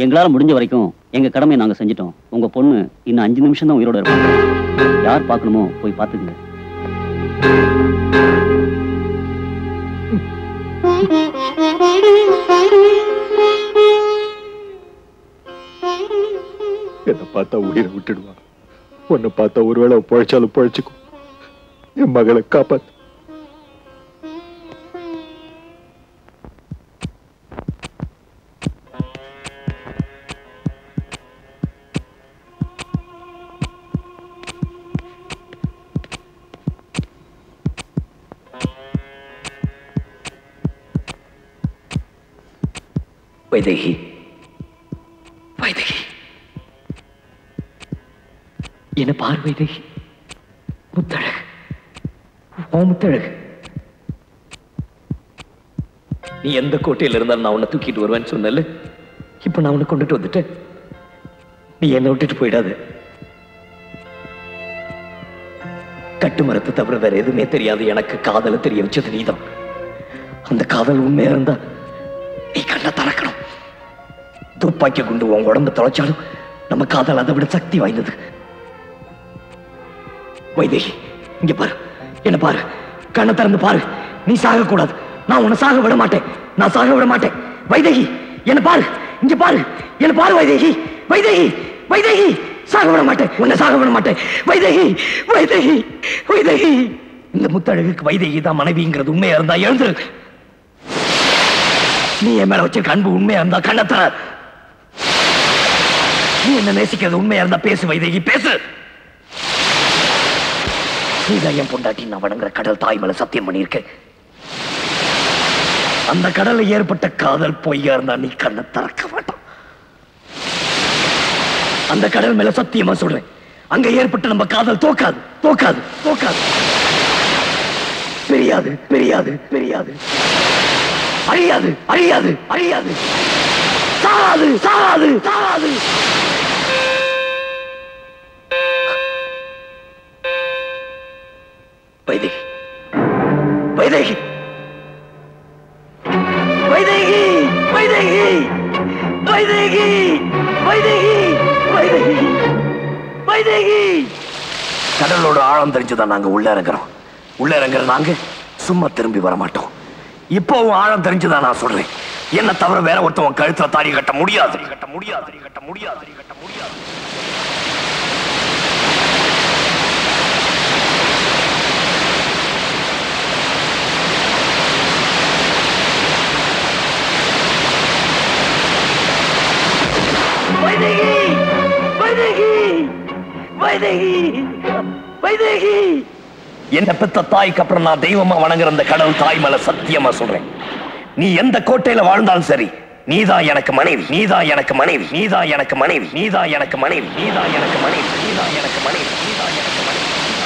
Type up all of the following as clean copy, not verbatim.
எங்களால முடிஞ்ச வரைக்கும் எங்க கடமையை நாங்க செஞ்சிட்டோம். உங்க பொண்ணு இன்னும் 5 நிமிஷம் தான் உயிரோட இருப்பாங்க. யார் பார்க்கணுமோ போய் பார்த்துக்குங்க. என்ன பார்த்தா உயிரை விட்டுடுவா. உன்னை பார்த்தா ஒருவேளை பழைச்சாலும் பழைச்சுக்கும். என் மகளை காப்பாத்து. வைதேகி, வைதேகி, என்ன பார் வைதேகி. முத்தழகு, ஓ முத்தழகு, நீ எந்த கோட்டையில இருந்தாலும் நான் உன்னை தூக்கிட்டு வருவேன்னு சொன்னல. இப்ப நான் உன்னை கொண்டுட்டு வந்துட்டேன். நீ என்னை விட்டுட்டு போயிடாத. கட்டு மரத்தை தவிர வேற எதுவுமே தெரியாது எனக்கு காதலை தெரிய வச்சது நீதான். அந்த காதல் உண்மையா இருந்தா நீ கண்ணை திறக்கணும். துப்பாக்கி குண்டு உன் உடம்பு தொலைச்சாலும் நம்ம காதல் அதை விட சக்தி வாய்ந்தது. வைதேகி, இங்க பாரு, என்ன பாரு, கண்ணை திறந்து பாரு. நீ சாக கூடாது. நான் உன்னை சாக விட மாட்டேன். நான் சாக விட மாட்டேன். வைதேகி, என்ன பாரு, இங்க பாரு, என்ன பாரு வைதேகி, வைதேகி, வைதேகி, சாக விட மாட்டேன். உன்னை சாக விட மாட்டேன். வைதேகி, வைதேகி, வைதேகி. இந்த முத்தழகுக்கு வைதேகி தான் மனைவிங்கிறது உண்மையா இருந்தா எழுந்துரு. நீ என் மேல வச்சிருக்க அன்பு உண்மையா இருந்தா கண்ணை தர. நீ என்ன நேசிக்கிறது உண்மையா இருந்தா பேசு வைதேகி, பேசு. நீதான் என் பொண்டாட்டி நான் வணங்குற கடல் தாய் மேல சத்தியம் பண்ணியிருக்கேன். அந்த கடல்ல ஏற்பட்ட காதல் பொய்யா இருந்தா நீ கண்ணை திறக்க மாட்டான். அந்த கடல் மேல சத்தியமா சொல்றேன், அங்க ஏற்பட்ட நம்ம காதல் தோக்காது, தோக்காது, தோக்காது. பெரியாது, பெரியாது, பெரியாது. அழியாது, அழியாது, அழியாது. சாகாது, சாகாது, சாகாது. வைதேகி, வைதேகி, வைதேகி, வைதேகி, வைதேகி, வைதேகி, வைதேகி, வைதேகி. கடலோட ஆழம் தெரிஞ்சுதான் நாங்க உள்ள இறங்குறோம். உள்ள இறங்குற நாங்க சும்மா திரும்பி வர மாட்டோம். இப்போவும் ஆழம் தெரிஞ்சுதான் நான் சொல்றேன். என்ன தவிர வேற ஒருத்தவன் கழுத்துல தாடி கட்ட முடியாது, கட்ட முடியாது, கட்ட முடியாது, கட்ட முடியாது. வைதேகி, வைதேகி, வைதேகி, வைதேகி. என்ன பெத்த தாய்க்கு அப்புறம் நான் தெய்வமா வணங்குற அந்த கடவுள் தாய் மேல சத்தியமா சொல்றேன், நீ எந்த கோட்டையில வாழ்ந்தாலும் சரி, நீதான் எனக்கு மனைவி, நீதான் எனக்கு மனைவி, நீதான் எனக்கு மனைவி, நீதான் எனக்கு மனைவி, நீதான் எனக்கு மனைவி, நீதான் எனக்கு மனைவி, நீதான் எனக்கு மனைவி.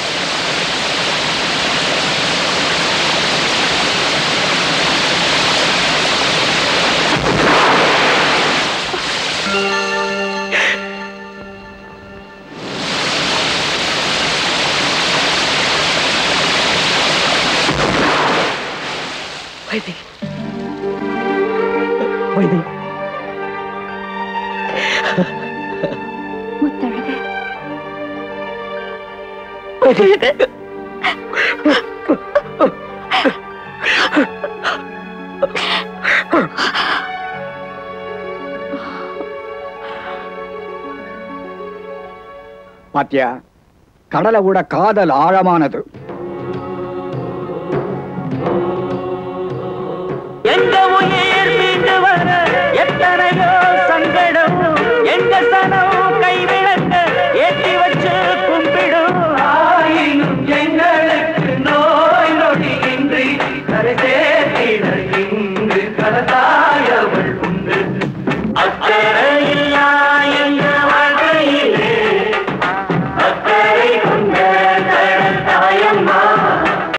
வைதேகி, வைதேகி, முத்தழகு, வைதேகி. பாத்தியா, கடலை விட காதல் ஆழமானது. எங்க உயிர் மீண்டு வர எத்தனையோ சங்கடம், எங்க சனம்